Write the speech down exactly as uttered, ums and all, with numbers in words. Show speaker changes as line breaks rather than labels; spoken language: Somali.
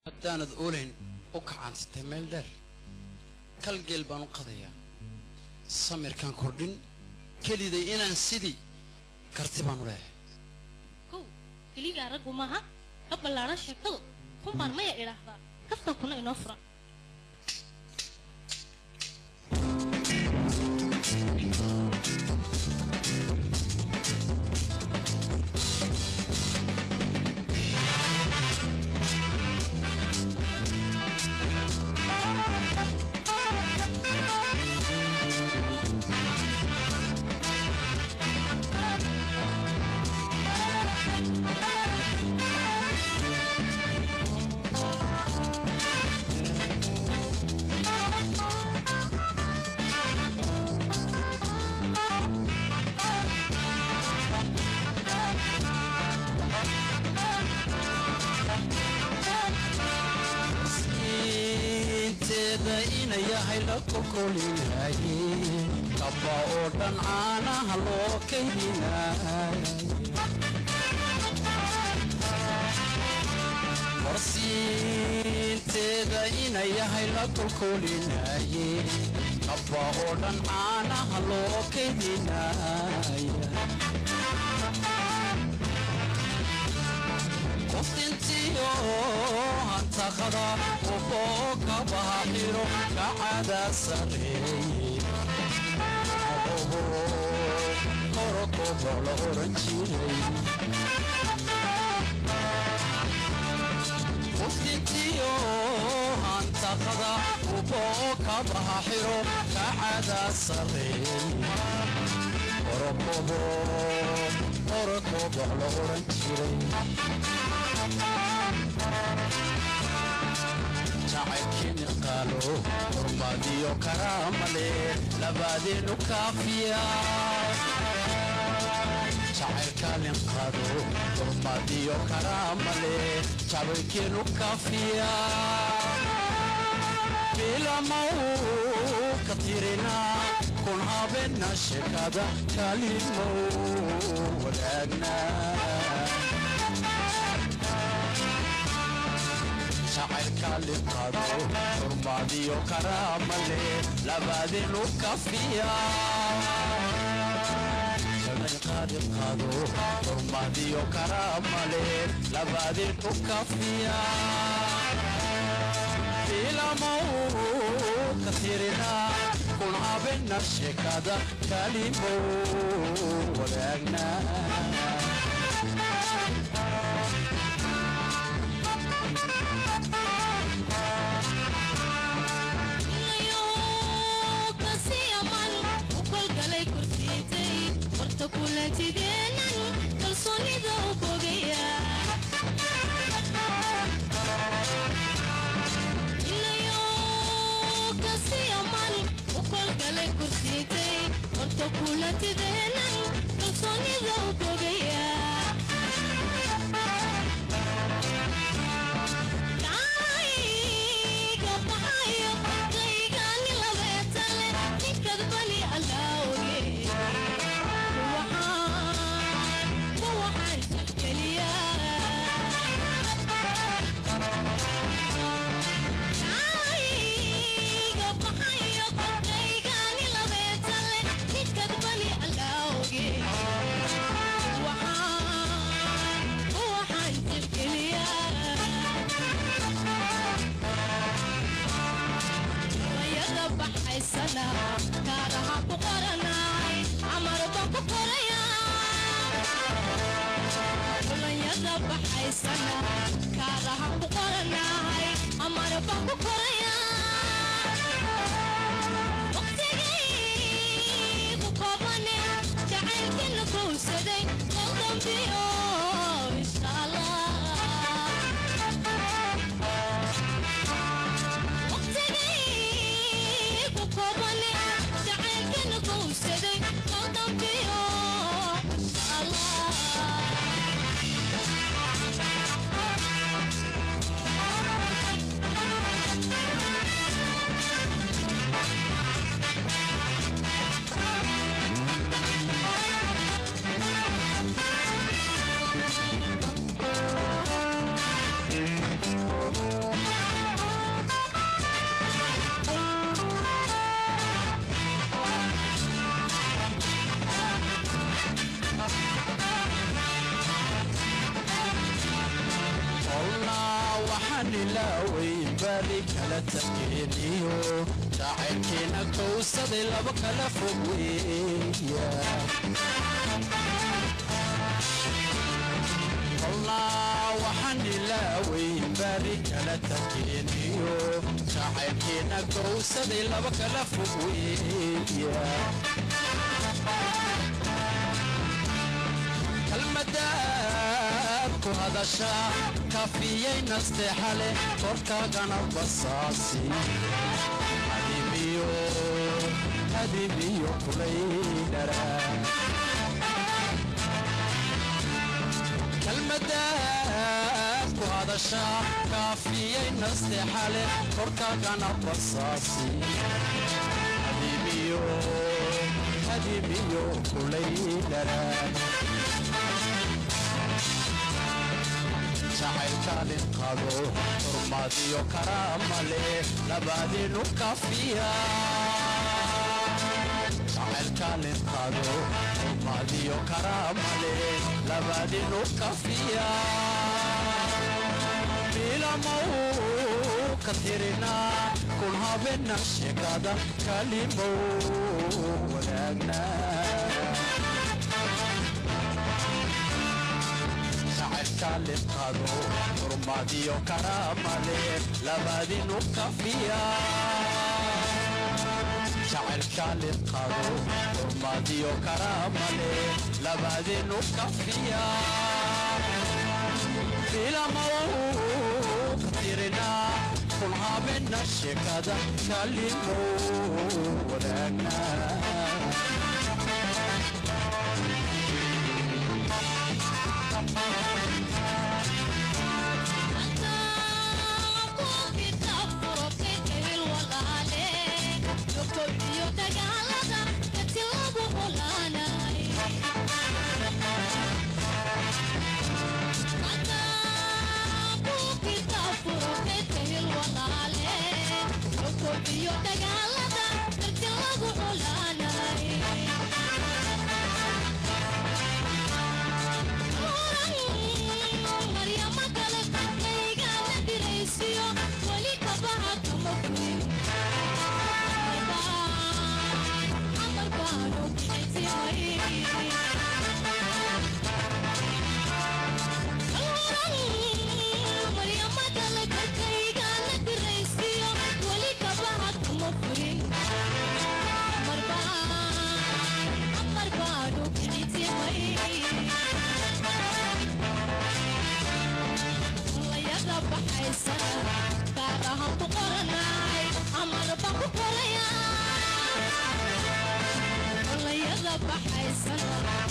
haddaanad oolayn u kacansatay meel dheer kal geel baan u qadayaa samirkan kordhin keliday inaan sidii karti baan u leeyahay
kow keligaa raggu maaha ka ballaaran sheekadu kun baan maya idhaahdaa kaftan kuna inoo furan kaba oo dhan caanaha loo kaydinaay warsiinteeda ina yahay la kolkolinaaye kaba oo dhan caanaha loo kaydinaay qoftintiyo hantaqada qofoo kabaha xiro kacada sareeye korokoboo la oran jiray qoftintiyo hantaqada qofoo kabaha xiro kacada sareeye korokoboo korokoboo la oran jiray jacaylkiini qaalo hormaadiyo karaamale labadeenu kaafiya jacaylkaalin qaado hormaadiyo karaamale jacaylkiinu kaafiya bilamau ka tirina kun habeena sheekada kalimow wadaagna jacaylkaalin qaado hormaadiyo karaamale labadeenu kafiya jacaylkaalin qaado hormaadiyo karaamale labadeenu kafiya bilamau ka tirina kun habeena sheekada kalimow wadaagna kulantidenan kalsoonida u bogaya ilayo kasi aman u kolgalay kursiitay horta kulantidenan kalsoonida u bogaya kaiga baxayo kaygani labeetale ninkad bani allaawge kaaraha ku qoranay amarba ku qoraya kulanyada baxaysana kaaraha ku qoranay amarba ku qoraya waqtigii ku koobane jacaylkina kowsaday qodambiyo insha allah
ilaaway bari kala tageeniyo jacaylkeena kowsaday laba kala fog weeya kolnaa waxaan ilaaway bari kala tageeniyo jacaylkeena kowsaday laba kala fog weeya kalmadaad ku hadasha kafiyay nasteexale korkaagana basaasi hadimiyo hadimiyo kulaydhara kalmadaad ku hadasha kafiyay nasteexale korkaagana basaasi hadimiyo hadimiyo kulaydhara jacaylkaalin qado hurmaadiyo karaamale labaadinu kafiya jacaylkaalin qado hurmaadiyo karaamale labaadinu kafiya bilamow ka tirina kun habena sheekada kalimow wadaagna jacaylkaalin qado hurmaadiyo karaamale labaadinu kafiya jacaylkaalin qado hurmaadiyo karaamale labaadinu kafiya bilamow ka tirina kun habena sheekada kalimow wadaagna
بحيسنا